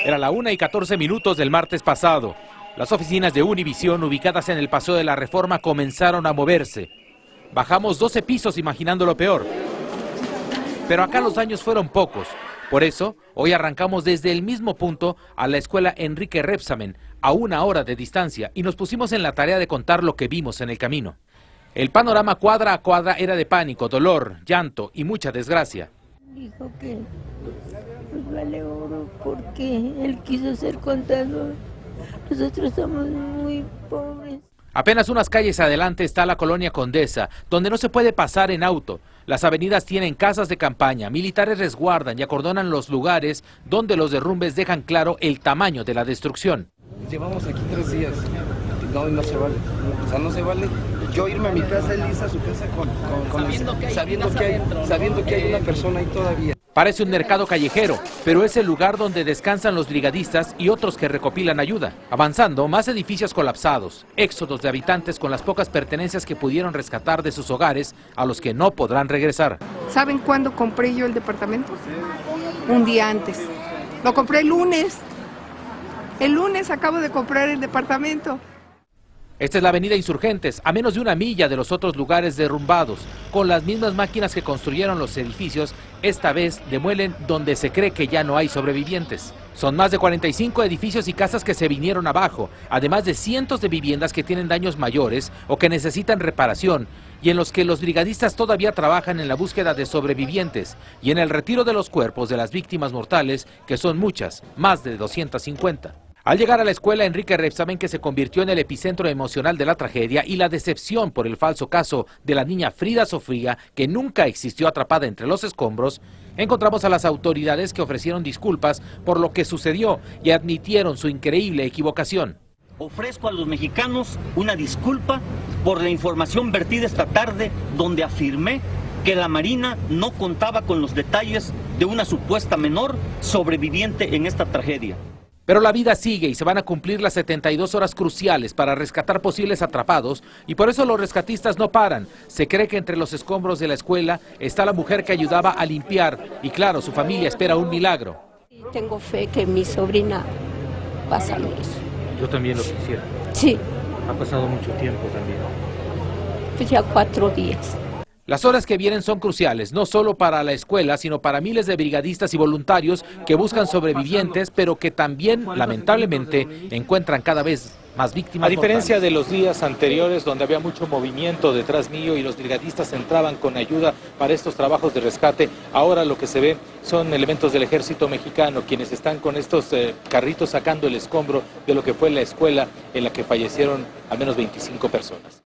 Era la 1:14 del martes pasado. Las oficinas de Univisión, ubicadas en el Paseo de la Reforma, comenzaron a moverse. Bajamos 12 pisos imaginando lo peor. Pero acá los daños fueron pocos. Por eso, hoy arrancamos desde el mismo punto a la escuela Enrique Rebsamen, a 1 hora de distancia, y nos pusimos en la tarea de contar lo que vimos en el camino. El panorama cuadra a cuadra era de pánico, dolor, llanto y mucha desgracia. Dijo que pues vale oro porque él quiso ser contador. Nosotros somos muy pobres. Apenas unas calles adelante está la colonia Condesa, donde no se puede pasar en auto. Las avenidas tienen casas de campaña, militares resguardan y acordonan los lugares donde los derrumbes dejan claro el tamaño de la destrucción. Llevamos aquí 3 días, no se vale, o sea, no se vale yo irme a mi casa, él irse a su casa sabiendo que hay una persona ahí todavía. Parece un mercado callejero, pero es el lugar donde descansan los brigadistas y otros que recopilan ayuda. Avanzando, más edificios colapsados, éxodos de habitantes con las pocas pertenencias que pudieron rescatar de sus hogares, a los que no podrán regresar. ¿Saben cuándo compré yo el departamento? Un día antes. Lo compré el lunes. El lunes acabo de comprar el departamento. Esta es la avenida Insurgentes, a menos de 1 milla de los otros lugares derrumbados. Con las mismas máquinas que construyeron los edificios, esta vez demuelen donde se cree que ya no hay sobrevivientes. Son más de 45 edificios y casas que se vinieron abajo, además de cientos de viviendas que tienen daños mayores o que necesitan reparación, y en los que los brigadistas todavía trabajan en la búsqueda de sobrevivientes y en el retiro de los cuerpos de las víctimas mortales, que son muchas, más de 250. Al llegar a la escuela Enrique Rebsamen, que se convirtió en el epicentro emocional de la tragedia y la decepción por el falso caso de la niña Frida Sofía, que nunca existió atrapada entre los escombros, encontramos a las autoridades que ofrecieron disculpas por lo que sucedió y admitieron su increíble equivocación. Ofrezco a los mexicanos una disculpa por la información vertida esta tarde, donde afirmé que la Marina no contaba con los detalles de una supuesta menor sobreviviente en esta tragedia. Pero la vida sigue y se van a cumplir las 72 horas cruciales para rescatar posibles atrapados, y por eso los rescatistas no paran. Se cree que entre los escombros de la escuela está la mujer que ayudaba a limpiar, y claro, su familia espera un milagro. Tengo fe que mi sobrina va a salir. Yo también lo quisiera. Sí. Ha pasado mucho tiempo también. Pues ya 4 días. Las horas que vienen son cruciales, no solo para la escuela, sino para miles de brigadistas y voluntarios que buscan sobrevivientes, pero que también, lamentablemente, encuentran cada vez más víctimas. A diferencia de los días anteriores, donde había mucho movimiento detrás mío y los brigadistas entraban con ayuda para estos trabajos de rescate, ahora lo que se ve son elementos del ejército mexicano, quienes están con estos carritos sacando el escombro de lo que fue la escuela en la que fallecieron al menos 25 personas.